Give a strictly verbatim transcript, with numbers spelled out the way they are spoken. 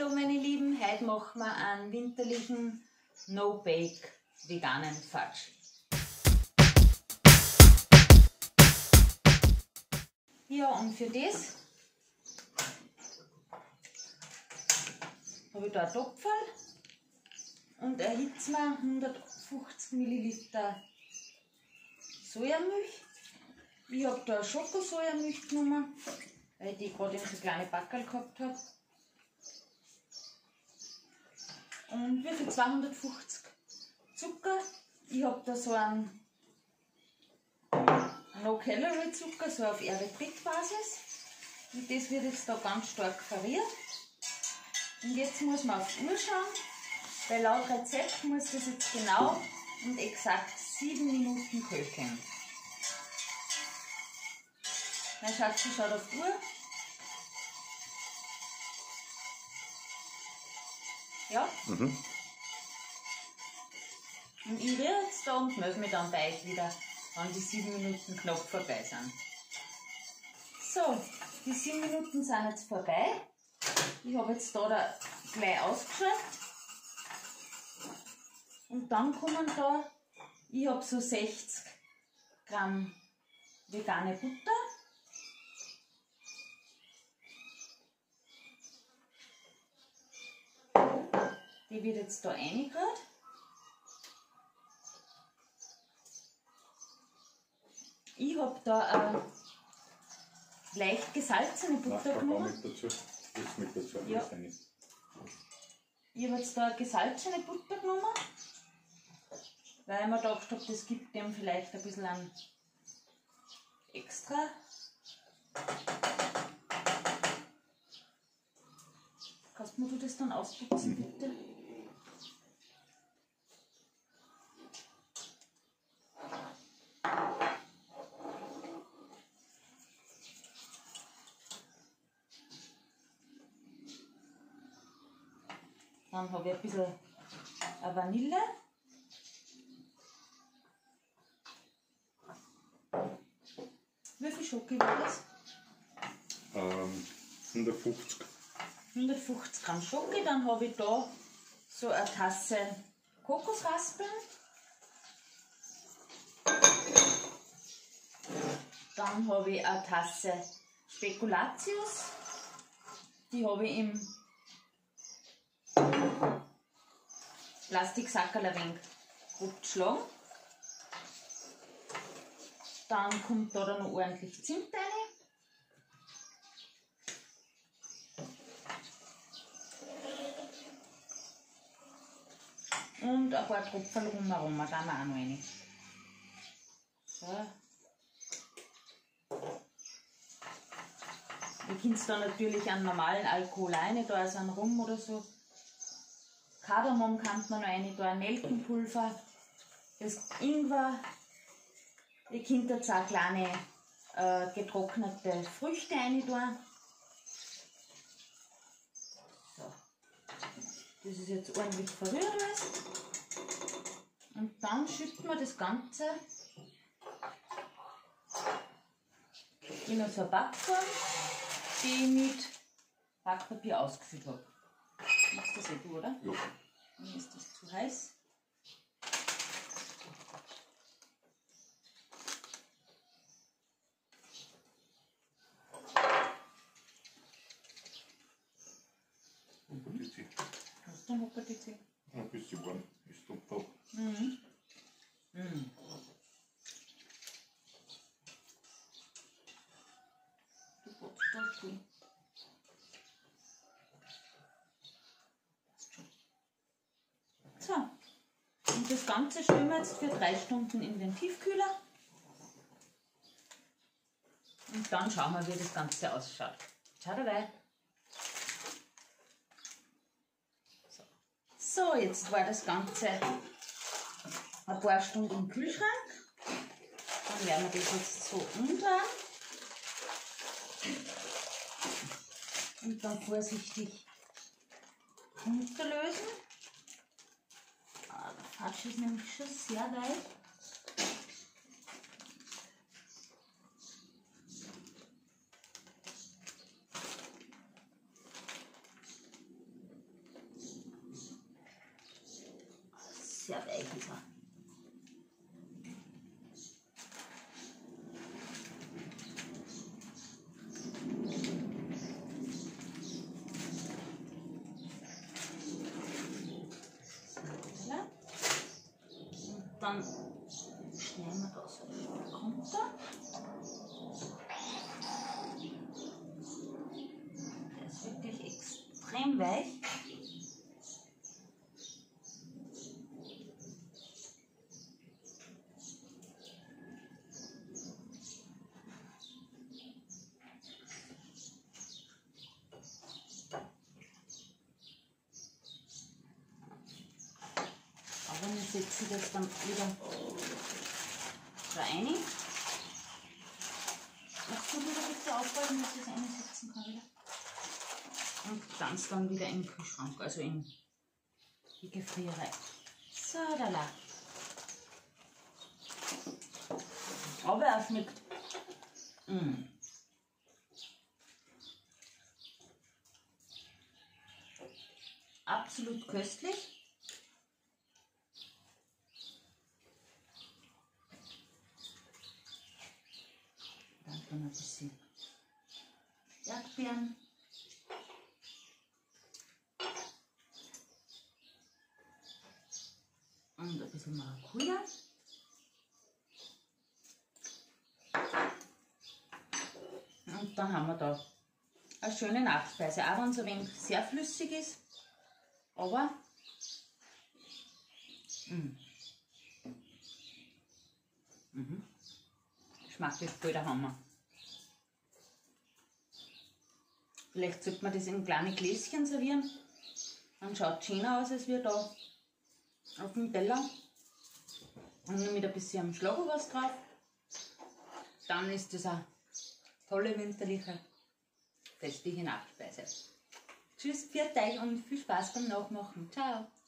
Hallo meine Lieben, heute machen wir einen winterlichen No-Bake veganen Fudge. Ja, und für das habe ich da einen Topf und erhitze mir hundertfünfzig Milliliter Sojamilch. Ich habe da Schokosojamilch genommen, weil ich die gerade in so kleine Backerl gehabt habe. Und wie viel? zweihundertfünfzig Zucker. Ich habe da so einen No-Calorie-Zucker, so auf Erythrit-Basis. Und das wird jetzt da ganz stark verrührt. Und jetzt muss man auf die Uhr schauen, weil laut Rezept muss das jetzt genau und exakt sieben Minuten köcheln. Mein Schatz schaut auf die Uhr. Ja. Mhm. Und ich rühre jetzt da und melde mich dann bei euch wieder, wenn die sieben Minuten knapp vorbei sind. So, die sieben Minuten sind jetzt vorbei. Ich habe jetzt da, da gleich ausgeschaltet. Und dann kommen da, ich habe so sechzig Gramm vegane Butter. Die wird jetzt da reingerührt. Ich habe da eine leicht gesalzene Butter genommen. Mit dazu. Das mit dazu. Ja. Ich habe jetzt da eine gesalzene Butter genommen, weil ich mir gedacht habe, das gibt dem vielleicht ein bisschen ein extra. Kannst du mir das dann ausputzen, bitte? Dann habe ich ein bisschen Vanille. Wie viel Schoki war das? Ähm, hundertfünfzig. hundertfünfzig Gramm Schoki. Dann habe ich da so eine Tasse Kokosraspeln. Dann habe ich eine Tasse Spekulatius. Die habe ich im Plastiksackerl ein wenig grob geschlagen. Dann kommt da noch ordentlich Zimt rein. Und ein paar Tropfen rumherum, da haben wir auch noch rein. So. Ihr könnt da natürlich einen normalen Alkohol rein, da ist ein Rum oder so. Kardamom kann man noch rein, da ein Nelkenpulver, das Ingwer. Ihr könnt jetzt auch kleine äh, getrocknete Früchte rein tun. So. Das ist jetzt ordentlich verrührt alles. Und dann schütten wir das Ganze in so eine Backform, die ich mit Backpapier ausgefüllt habe. Machst du das eh du, oder? Ja. Dann ist das zu heiß. Hoppertitzi. Hast du einen Hoppertitzi? Ein bisschen warm. Ist top. Mhm. Mhm. Du brauchst das viel. So, und das Ganze stellen wir jetzt für drei Stunden in den Tiefkühler. Und dann schauen wir, wie das Ganze ausschaut. Schau dabei. So. So, jetzt war das Ganze ein paar Stunden im Kühlschrank. Dann werden wir das jetzt so umdrehen. Und dann vorsichtig runterlösen. Ah, der Fudge ist nämlich schon sehr weich. sehr weich ist er. Und dann schneiden wir das runter. Der ist wirklich extrem weich. Aber wir setzen das dann wieder da rein. Machst du wieder bitte aufhalten, dass ich es einsetzen kann wieder? Und ganz dann wieder im Kühlschrank, also in die Gefriere. So, da la. Aber er schmeckt. Mm. Absolut köstlich. Dann ein bisschen Erdbeeren. Und ein bisschen Maracuja. Und dann haben wir da eine schöne Nachspeise, auch wenn es ein wenig sehr flüssig ist, aber mm. Mhm. Geschmacklich voll der Hammer. Vielleicht sollte man das in kleine Gläschen servieren, dann schaut es schöner aus als wir da auf dem Teller. Und mit ein bisschen Schlagobers drauf. Dann ist das eine tolle winterliche, festliche Nachspeise. Tschüss, pfiat euch und viel Spaß beim Nachmachen. Ciao!